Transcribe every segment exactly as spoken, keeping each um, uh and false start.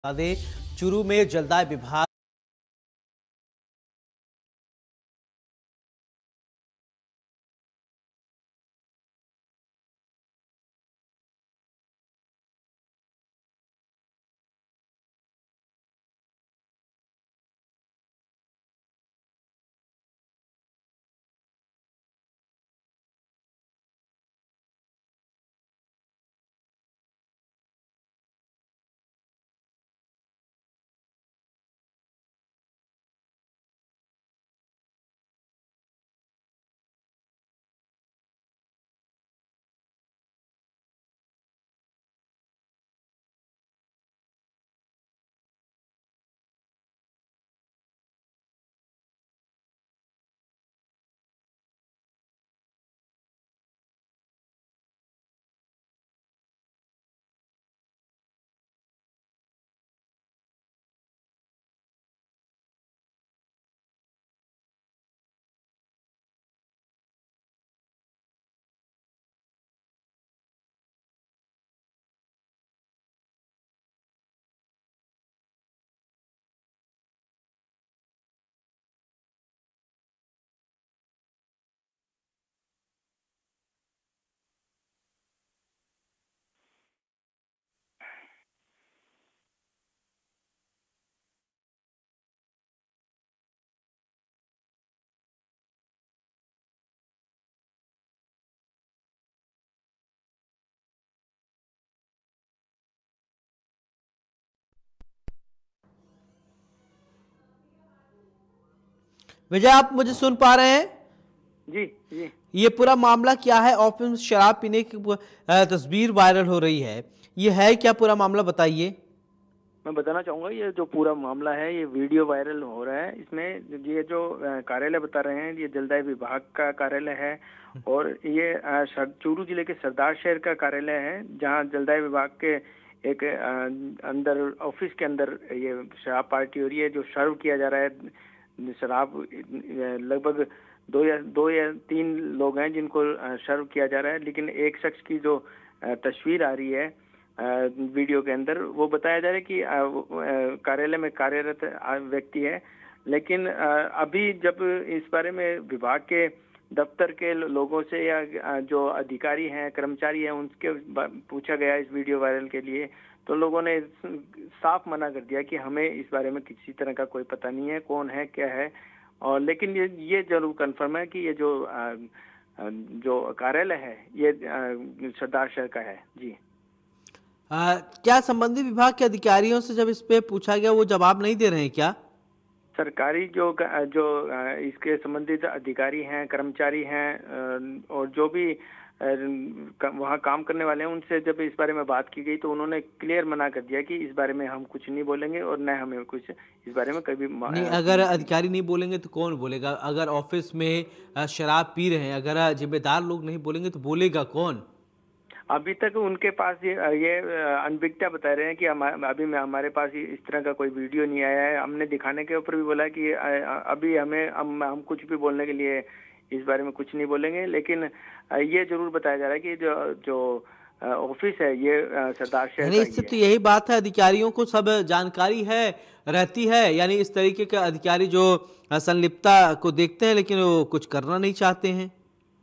बता दें, चूरू में जलदाय विभाग विजय, आप मुझे सुन पा रहे हैं? जी जी। ये पूरा मामला क्या है? ऑफिस में शराब पीने की अ, तस्वीर वायरल हो रही है, ये है क्या पूरा मामला, बताइए। मैं बताना चाहूँगा, ये जो पूरा मामला है, ये वीडियो वायरल हो रहा है। इसमें ये जो अ, कार्यालय बता रहे हैं, ये जलदाय विभाग का कार्यालय है और ये अ, सर- चूरू जिले के सरदार शहर का कार्यालय है, जहाँ जलदाय विभाग के एक अ, अंदर ऑफिस के अंदर ये शराब पार्टी हो रही है, जो सर्व किया जा रहा है। शराब अ, लगभग दो या दो या तीन लोग हैं जिनको अ, सर्व किया जा रहा है, लेकिन एक शख्स की जो अ, तस्वीर आ रही है अ, वीडियो के अंदर, वो बताया जा रहा है कि अ, वो, अ, कार्यालय में कार्यरत अ, व्यक्ति है। लेकिन अ, अभी जब इस बारे में विभाग के दफ्तर के लो- लोगों से या अ, जो अधिकारी हैं, कर्मचारी हैं, उनके बा- पूछा गया इस वीडियो वायरल के लिए, तो लोगों ने स- साफ मना कर दिया कि हमें इस बारे में किसी तरह का कोई पता नहीं है, कौन है क्या है। और लेकिन ये ये जरूर कंफर्म है कि ये जो अ, अ, जो कार्यालय है, ये अ, सरदार शहर का है। जी। आ, क्या संबंधित विभाग के अधिकारियों से जब इस पे पूछा गया, वो जवाब नहीं दे रहे हैं क्या? सरकारी जो जो अ, इसके संबंधित अधिकारी हैं, कर्मचारी हैं अ, और जो भी अ, क- वहाँ काम करने वाले हैं, उनसे जब इस बारे में बात की गई तो उन्होंने क्लियर मना कर दिया कि इस बारे में हम कुछ नहीं बोलेंगे और न हमें कुछ इस बारे में कभी मा- नहीं, अ, अगर अधिकारी नहीं बोलेंगे तो कौन बोलेगा? अगर ऑफिस में अ, शराब पी रहे हैं, अगर जिम्मेदार लोग नहीं बोलेंगे तो बोलेगा कौन? अभी तक उनके पास ये ये अ, अनभिज्ञता बता रहे हैं कि हम अभी में हमारे पास ये- इस तरह का कोई वीडियो नहीं आया है। हमने दिखाने के ऊपर भी बोला कि अ, अ, अभी हमें हम हम कुछ भी बोलने के लिए इस बारे में कुछ नहीं बोलेंगे। लेकिन अ, ये जरूर बताया जा रहा है कि जो जो अ, ऑफिस है, ये अ, सरदार शहर यानी का इससे ही तो है। यही बात है, अधिकारियों को सब जानकारी है, रहती है। यानी इस तरीके के अधिकारी जो अ, संलिप्तता को देखते हैं लेकिन वो कुछ करना नहीं चाहते हैं।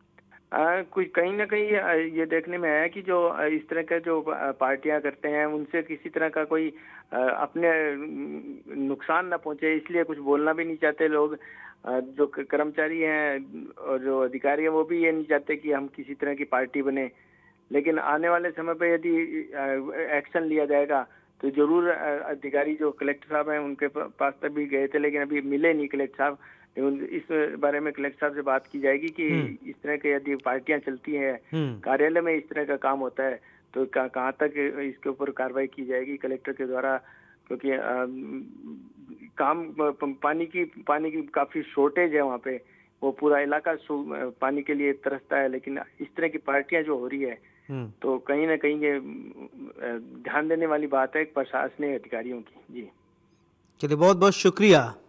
आ, कुछ कहीं ना कहीं अ, ये देखने में आया कि जो अ, इस तरह के जो अ, पार्टियां करते हैं, उनसे किसी तरह का कोई अ, अपने न, नुकसान ना पहुंचे, इसलिए कुछ बोलना भी नहीं चाहते लोग। अ, जो क- कर्मचारी हैं और जो अधिकारी हैं, वो भी ये नहीं चाहते कि हम किसी तरह की पार्टी बने। लेकिन आने वाले समय पे यदि एक्शन लिया जाएगा तो जरूर अ, अधिकारी जो कलेक्टर साहब हैं, उनके प- पास तक भी गए थे, लेकिन अभी मिले नहीं कलेक्टर साहब। लेकिन इस बारे में कलेक्टर साहब से बात की जाएगी कि हम्म। इस तरह के यदि पार्टियां चलती हैं, हम्म। कार्यालय में इस तरह का काम होता है, तो कहाँ कहाँ तक इसके ऊपर कार्रवाई की जाएगी कलेक्टर के द्वारा। क्योंकि अ, काम प- पानी की पानी की काफी शॉर्टेज है वहाँ पे। वो पूरा इलाका सु- पानी के लिए तरसता है, लेकिन इस तरह की पार्टियां जो हो रही है, हम्म। तो कहीं ना कहीं ये अ, ध्यान देने वाली बात है प्रशासनिक अधिकारियों की। जी। चलिए, बहुत बहुत शुक्रिया।